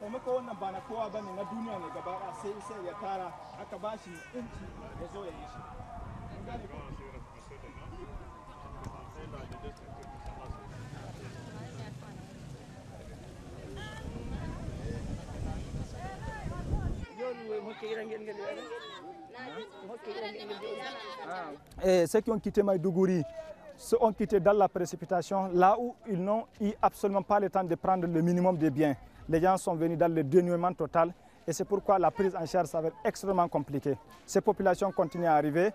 taimako wannan ba na kowa bane na duniya ne gaba sai ya tara aka ba shi inci ya zo ya yi shi. Et ceux qui ont quitté Maïdougouri ont quitté dans la précipitation, là où ils n'ont eu absolument pas le temps de prendre le minimum de biens. Les gens sont venus dans le dénuement total et c'est pourquoi la prise en charge s'avère extrêmement compliquée. Ces populations continuent à arriver.